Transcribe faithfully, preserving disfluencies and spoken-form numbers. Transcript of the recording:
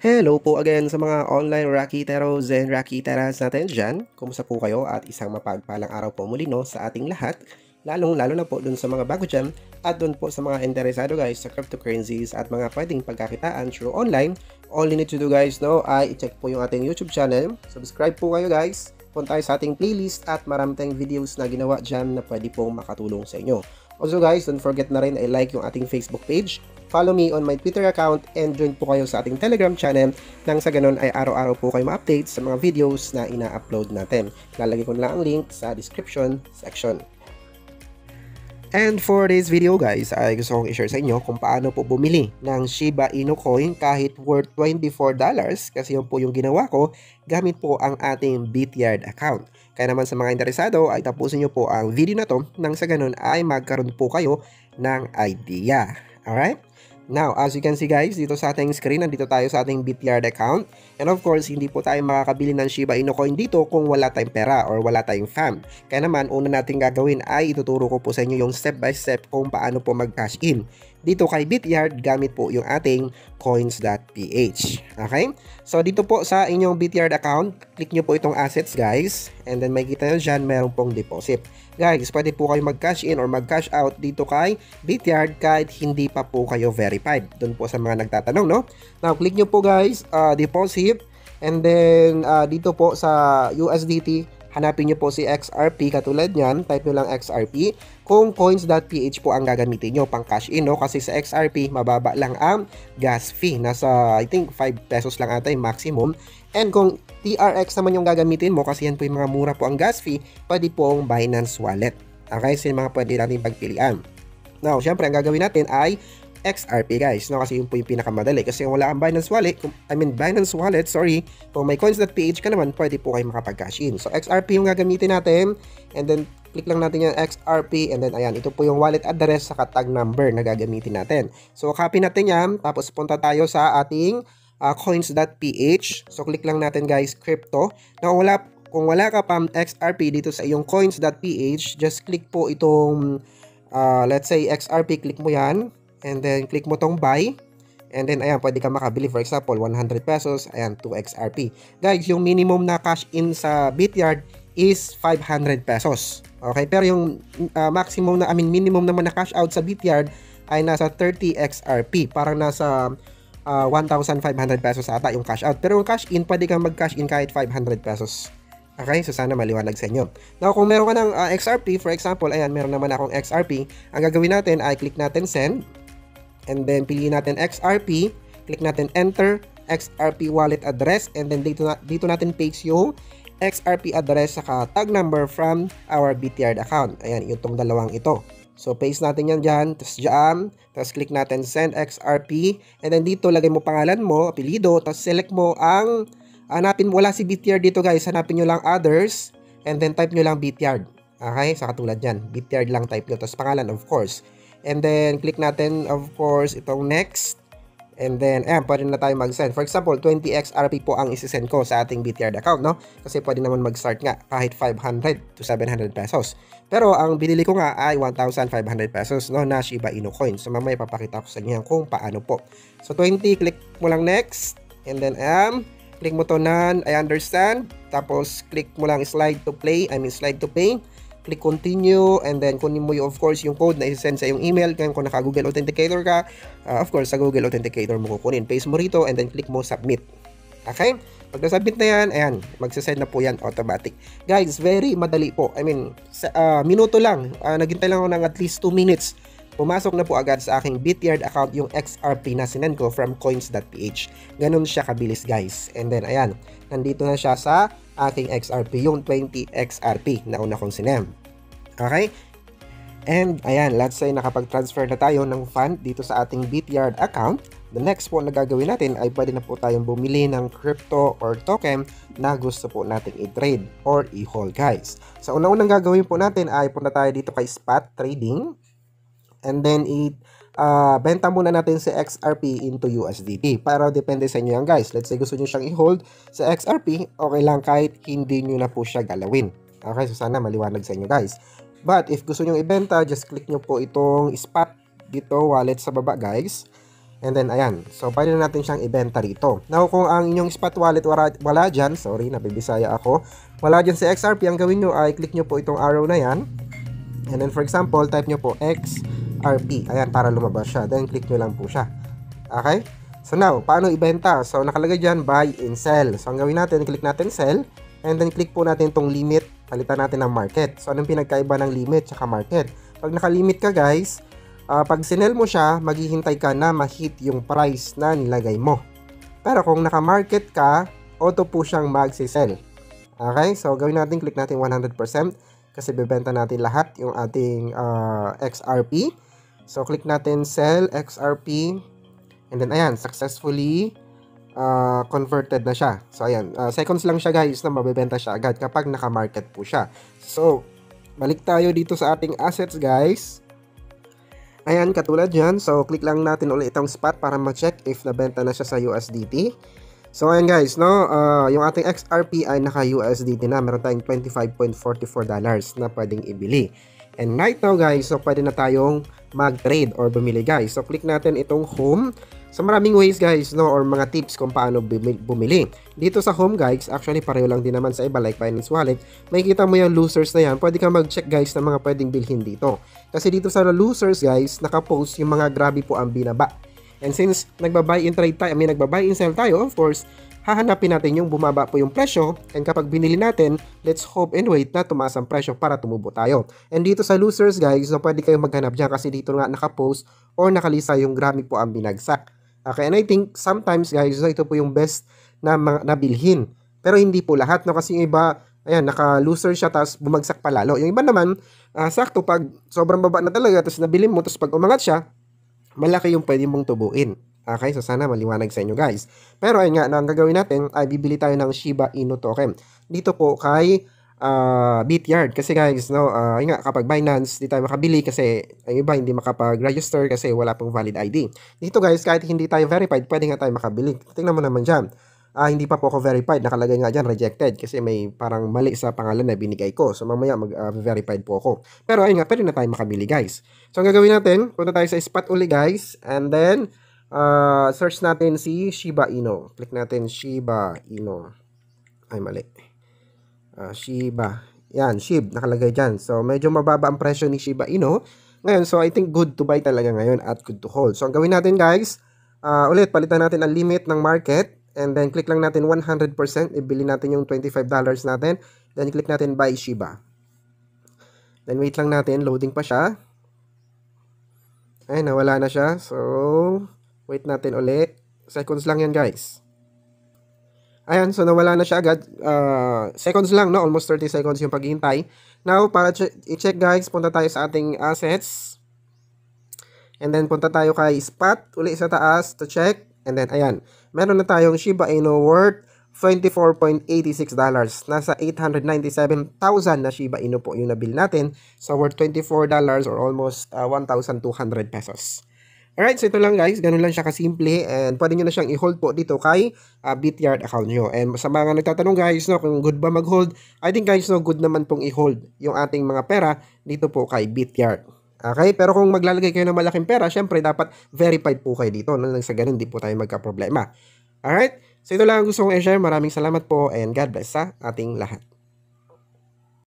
Hello po again sa mga online Rakiteros and Rakiteras natin dyan. Kumusta po kayo at isang mapagpalang araw po muli no sa ating lahat. Lalong lalo na po dun sa mga bago dyan at dun po sa mga interesado guys sa cryptocurrencies at mga pwedeng pagkakitaan through online. All you need to do guys no ay i-check po yung ating YouTube channel. Subscribe po kayo guys. Punta tayo sa ating playlist at marami tayong videos na ginawa dyan na pwede pong makatulong sa inyo. Also guys, don't forget na rin i-like yung ating Facebook page. Follow me on my Twitter account and join po kayo sa ating Telegram channel nang sa ganun ay araw-araw po kayo ma-update sa mga videos na ina-upload natin. Lalagay ko na lang ang link sa description section. And for this video guys, ay gusto kong i-share sa inyo kung paano po bumili ng Shiba Inu coin kahit worth twenty-four dollars kasi yun po yung ginawa ko gamit po ang ating Bityard account. Kaya naman sa mga interesado ay tapusin nyo po ang video na to nang sa ganun ay magkaroon po kayo ng idea. Alright? Now, as you can see guys, dito sa ating screen, nandito tayo sa ating Bityard account. And of course, hindi po tayo makakabili ng Shiba Inu coin dito kung wala tayong pera or wala tayong fam. Kaya naman, una natin gagawin ay ituturo ko po sa inyo yung step by step kung paano po mag-cash in. Dito kay Bityard, gamit po yung ating coins dot p h. Okay? So, dito po sa inyong Bityard account, click nyo po itong assets guys. And then, may kita nyo dyan, meron pong deposit. Guys, pwede po kayo mag-cash in or mag-cash out dito kay Bityard kahit hindi pa po kayo verified. Doon po sa mga nagtatanong, no? Now, click nyo po guys, uh, deposit. And then, uh, dito po sa U S D T, hanapin nyo po si X R P katulad nyan. Type nyo lang X R P. Kung coins dot p h po ang gagamitin nyo pang cash in, no? Kasi sa X R P, mababa lang ang gas fee. Nasa, I think, five pesos lang ata yung maximum. And kung T R X naman yung gagamitin mo, kasi yan po yung mga mura po ang gas fee, pwede po ang Binance Wallet. Okay? So yung mga pwede natin pagpilian. Now, syempre, ang gagawin natin ay X R P guys, no? Kasi yun po yung pinakamadali. Kasi kung wala kang Binance Wallet, kung, I mean Binance Wallet, sorry, kung may coins dot p h ka naman, pwede po kayo makapag-cash in. So X R P yung gagamitin natin, and then click lang natin yung X R P, and then ayan, ito po yung wallet address sa tag number na gagamitin natin. So copy natin yan, tapos punta tayo sa ating uh, coins dot p h. So click lang natin guys, crypto. Now wala, kung wala ka pang X R P dito sa iyong coins dot p h, just click po itong, uh, let's say X R P, click mo yan. And then, click mo tong buy. And then, ayan, pwede ka makabili. For example, one hundred pesos. Ayan, two X R P. Guys, yung minimum na cash in sa Bityard is five hundred pesos. Okay? Pero yung uh, maximum na, I mean, minimum naman na cash out sa Bityard ay nasa thirty X R P. Parang nasa uh, one thousand five hundred pesos ata yung cash out. Pero yung cash in, pwede kang mag-cash in kahit five hundred pesos. Okay, so sana maliwanag sa inyo. Now, kung meron ka ng uh, X R P, for example, ayan, meron naman akong X R P. Ang gagawin natin ay click natin send. And then, piliin natin X R P. Click natin enter X R P wallet address. And then, dito, na, dito natin paste yung X R P address saka tag number from our Bityard account. Ayan, itong dalawang ito. So, paste natin yan dyan. Tapos dyan. Tapos, click natin send X R P. And then, dito, lagay mo pangalan mo, apelido. Tapos, select mo ang, hanapin mo, wala si Bityard dito guys. Hanapin nyo lang others. And then, type nyo lang Bityard. Okay? Sa katulad dyan. Bityard lang type nyo. Tapos, pangalan, of course. And then, click natin, of course, itong next. And then, ayan, pwede na tayo mag-send. For example, twenty X R P po ang isi-send ko sa ating Bityard account, no? Kasi pwede naman mag-start nga kahit five hundred to seven hundred pesos. Pero, ang binili ko nga ay one thousand five hundred pesos, no? Na Shiba Inu coin. So, mamaya papakita ko sa inyo kung paano po. So, twenty, click mo lang next. And then, ayan, click mo to none, I understand. Tapos, click mo lang slide to play, I mean slide to pay. Click continue, and then kunin mo yung, of course, yung code na i-send sa yung email. Kaya kung naka-Google Authenticator ka, uh, of course, sa Google Authenticator mo kukunin. Paste mo rito, and then click mo submit. Okay? Pag na-submit na yan, ayan, magsasend na po yan automatic. Guys, very madali po. I mean, sa, uh, minuto lang. Uh, naghintay lang ako ng at least two minutes. Pumasok na po agad sa aking Bityard account yung X R P na sinend ko from coins dot p h. Ganun siya kabilis, guys. And then, ayan, nandito na siya sa aking X R P, yung twenty X R P na una kong sinend. Okay? And, ayan, let's say nakapag-transfer na tayo ng fund dito sa ating Bityard account. The next po na gagawin natin ay pwede na po tayong bumili ng crypto or token na gusto po nating i-trade or i-hold, guys. So, una-unang gagawin po natin ay punta tayo dito kay spot trading. And then, i uh, benta muna natin si X R P into U S D T. Para depende sa inyo yan, guys. Let's say gusto nyo siyang i-hold sa X R P, okay lang kahit hindi nyo na po siya galawin. Okay, so sana maliwanag sa inyo, guys. But if gusto nyo ibenta, just click nyo po itong spot dito, wallet sa baba, guys. And then, ayan. So, pwede na natin siyang ibenta rito. Now, kung ang inyong spot wallet wala, wala dyan, sorry, nabibisaya ako, wala dyan sa X R P, ang gawin nyo ay click nyo po itong arrow na yan. And then, for example, type nyo po X R P. Ayan, para lumabas siya. Then, click nyo lang po siya. Okay? So, now, paano ibenta? So, nakalagay dyan, buy and sell. So, ang gawin natin, click natin sell. And then, click po natin itong limit. Palitan natin ng market. So, anong pinagkaiba ng limit tsaka market? Pag nakalimit ka, guys, Uh, pag sinel mo siya, maghihintay ka na ma-hit yung price na nilagay mo. Pero kung naka-market ka, auto po siyang mag-sell. Okay? So, gawin natin, click natin one hundred percent kasi bebenta natin lahat yung ating uh, X R P. So, click natin sell X R P. And then, ayan, successfully uh, converted na siya. So, ayan, uh, seconds lang siya guys na mabebenta siya agad kapag naka-market po siya. So, balik tayo dito sa ating assets guys. Ayan, katulad yan. So, click lang natin ulit itong spot para ma-check if nabenta na siya sa U S D T. So, ayan guys, no? Uh, yung ating X R P ay naka-U S D T na. Meron tayong twenty-five point four four dollars na pwedeng ibili. And right now guys, so pwede na tayong mag-trade or bumili guys. So, click natin itong home. So, maraming ways guys, no? Or mga tips kung paano bumili. Dito sa home guys, actually pareho lang din naman sa iba like Binance Wallet. Makikita mo yung losers na yan. Pwede ka mag-check guys ng mga pwedeng bilhin dito. Kasi dito sa losers guys, nakapost yung mga grabe po ang binaba. And since nagba-buy in trade tayo, I mean nagba-buy in sell tayo, of course, hahanapin natin yung bumaba po yung presyo. And kapag binili natin, let's hope and wait na tumaas ang presyo para tumubo tayo. And dito sa losers guys, so pwede kayong maghanap dyan kasi dito nga nakapost or nakalista yung grabe po ang binagsak. Okay, and I think sometimes guys, so ito po yung best na nabilhin. Pero hindi po lahat, no? Kasi yung iba, ayan, naka-loser siya, tapos bumagsak pa lalo. Yung iba naman, uh, sakto, pag sobrang baba na talaga, tapos nabili mo, tapos pag umangat siya, malaki yung pwede mong tubuin. Okay, so sana maliwanag sa inyo guys. Pero ayun nga, no, ang gagawin natin ay bibili tayo ng Shiba Inu token. Dito po kay uh, Bityard. Kasi guys, no, uh, ayun nga, kapag Binance, di tayo makabili kasi ang iba hindi makapag-register kasi wala pong valid I D. Dito guys, kahit hindi tayo verified, pwede nga tayo makabili. Tingnan mo naman dyan. Uh, hindi pa po ako verified. Nakalagay nga dyan, rejected. Kasi may parang mali sa pangalan na binigay ko. So, mamaya mag-verified uh, po ako. Pero, ayun nga, pwede na tayo makabili, guys. So, ang gagawin natin, punta tayo sa spot uli, guys. And then, uh, search natin si Shiba Inu. Click natin Shiba Inu. Ay, mali. Uh, Shiba. Yan, Shib. Nakalagay dyan. So, medyo mababa ang presyo ni Shiba Inu. Ngayon, so, I think good to buy talaga ngayon at good to hold. So, ang gawin natin, guys, uh, ulit, palitan natin ang limit ng market. And then, click lang natin one hundred percent. Ibili natin yung twenty-five dollars natin. Then, click natin buy Shiba. Then, wait lang natin. Loading pa siya. Ay, nawala na siya. So, wait natin ulit. Seconds lang yan, guys. Ayan, so nawala na siya agad. Uh, seconds lang, no? Almost thirty seconds yung paghihintay. Now, para i-check, guys, punta tayo sa ating assets. And then, punta tayo kay spot. Uli sa taas to check. And then, ayan. Meron na tayong Shiba Inu worth twenty-four point eight six dollars. Nasa eight hundred ninety-seven thousand na Shiba Inu po yung nabil natin. So, worth twenty-four dollars or almost uh, one thousand two hundred pesos. Alright, so ito lang guys. Ganun lang siya kasimple. And pwede nyo na siyang i-hold po dito kay uh, Bityard account nyo. And sa mga nagtatanong guys, no, kung good ba mag-hold, I think guys, no, good naman pong i-hold yung ating mga pera dito po kay Bityard. Okay, pero kung maglalagay kayo ng malaking pera, syempre dapat verified po kayo dito. Nang sa ganun, di po tayo magka-problema. Alright, so ito lang ang gusto kong i-share. Maraming salamat po and God bless sa ating lahat.